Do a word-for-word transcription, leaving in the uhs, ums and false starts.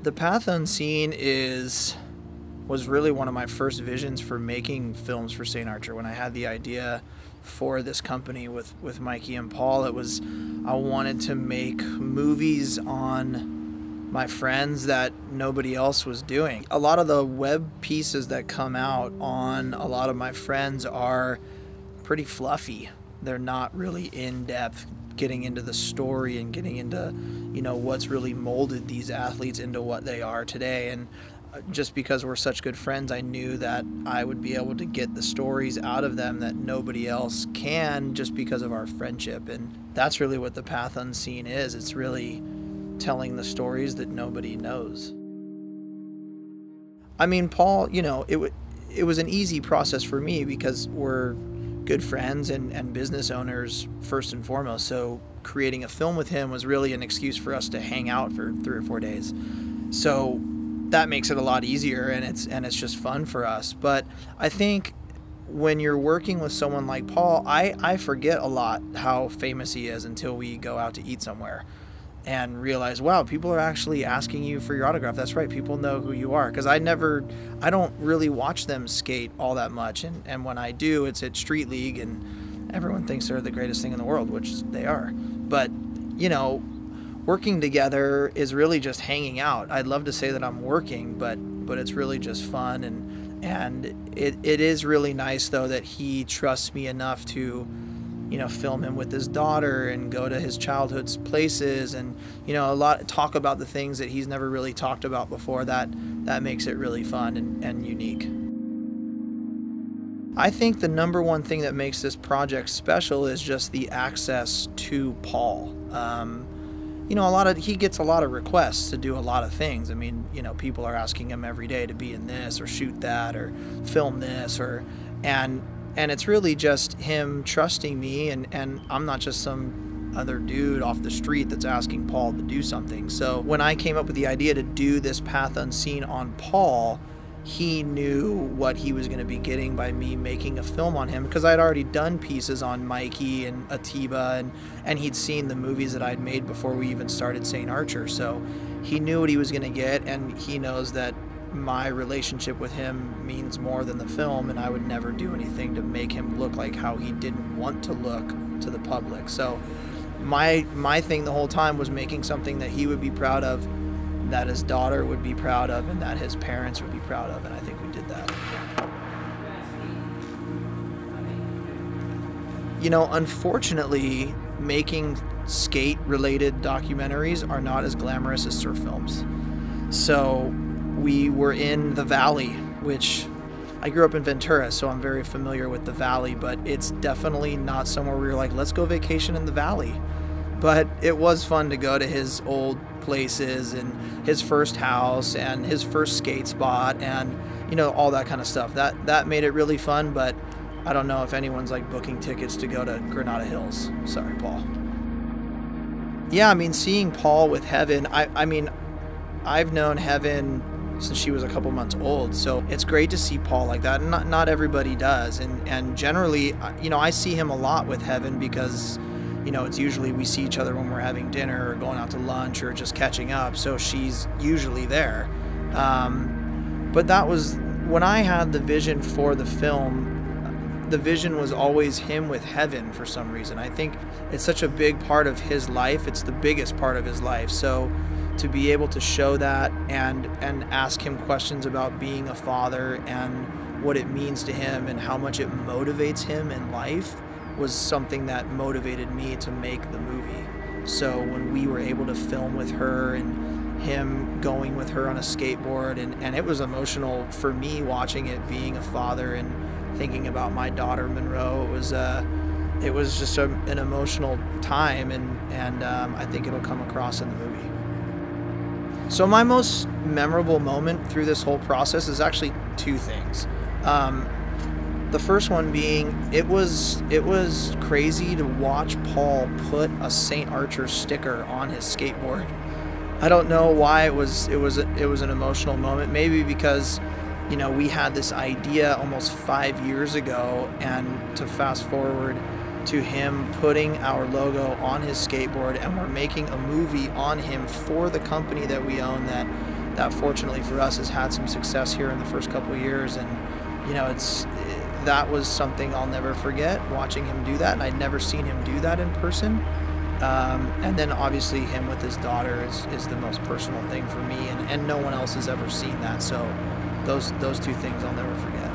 The Path Unseen is was really one of my first visions for making films for Saint Archer. When I had the idea for this company with, with Mikey and Paul, it was I wanted to make movies on my friends that nobody else was doing. A lot of the web pieces that come out on a lot of my friends are pretty fluffy. They're not really in-depth, getting into the story and getting into, you know, what's really molded these athletes into what they are today. And just because we're such good friends, I knew that I would be able to get the stories out of them that nobody else can, just because of our friendship. And that's really what The Path Unseen is. It's really telling the stories that nobody knows. I mean, Paul, you know, it, it was an easy process for me because we're good friends and, and business owners first and foremost. So creating a film with him was really an excuse for us to hang out for three or four days. So that makes it a lot easier, and it's and it's just fun for us. But I think when you're working with someone like Paul, I, I forget a lot how famous he is until we go out to eat somewhere and realize, wow, people are actually asking you for your autograph. That's right, people know who you are. Because I never, I don't really watch them skate all that much. And, and when I do, it's at Street League, and everyone thinks they're the greatest thing in the world, which they are. But, you know, working together is really just hanging out. I'd love to say that I'm working, but but it's really just fun. And, and it, it is really nice, though, that he trusts me enough to, you know, film him with his daughter and go to his childhood's places and, you know, a lot talk about the things that he's never really talked about before. That that makes it really fun and, and unique. I think the number one thing that makes this project special is just the access to Paul. Um, you know, a lot of he gets a lot of requests to do a lot of things. I mean, you know, people are asking him every day to be in this or shoot that or film this or and. And it's really just him trusting me, and, and I'm not just some other dude off the street that's asking Paul to do something. So when I came up with the idea to do this Path Unseen on Paul, he knew what he was going to be getting by me making a film on him, because I'd already done pieces on Mikey and Atiba, and, and he'd seen the movies that I'd made before we even started Saint Archer. So he knew what he was going to get, and he knows that my relationship with him means more than the film, and I would never do anything to make him look like how he didn't want to look to the public. So my my thing the whole time was making something that he would be proud of, that his daughter would be proud of, and that his parents would be proud of, and I think we did that. You know, unfortunately, making skate-related documentaries are not as glamorous as surf films. So we were in the Valley, which I grew up in Ventura, so I'm very familiar with the Valley, but it's definitely not somewhere where you're like, let's go vacation in the Valley. But it was fun to go to his old places and his first house and his first skate spot and, you know, all that kind of stuff. That that made it really fun, but I don't know if anyone's like booking tickets to go to Granada Hills. Sorry, Paul. Yeah, I mean, seeing Paul with Heaven, I, I mean, I've known Heaven since she was a couple months old, so it's great to see Paul like that. And not not everybody does, and and generally, you know, I see him a lot with Heaven because, you know, it's usually we see each other when we're having dinner or going out to lunch or just catching up, so she's usually there. Um, but that was when I had the vision for the film. The vision was always him with Heaven for some reason. I think it's such a big part of his life. It's the biggest part of his life. So to be able to show that and and ask him questions about being a father and what it means to him and how much it motivates him in life was something that motivated me to make the movie. So when we were able to film with her and him going with her on a skateboard, and, and it was emotional for me watching it, being a father and thinking about my daughter Monroe. It was uh, it was just a, an emotional time, and, and um, I think it'll come across in the movie. So my most memorable moment through this whole process is actually two things. Um, the first one being, it was it was crazy to watch Paul put a Saint Archer sticker on his skateboard. I don't know why it was it was it was an emotional moment. Maybe because, you know, we had this idea almost five years ago, and to fast forward to him putting our logo on his skateboard, and we're making a movie on him for the company that we own that that fortunately for us has had some success here in the first couple of years. And you know, it's that was something I'll never forget, watching him do that, and I'd never seen him do that in person. Um, and then obviously him with his daughter is, is the most personal thing for me, and, and no one else has ever seen that. So those those two things I'll never forget.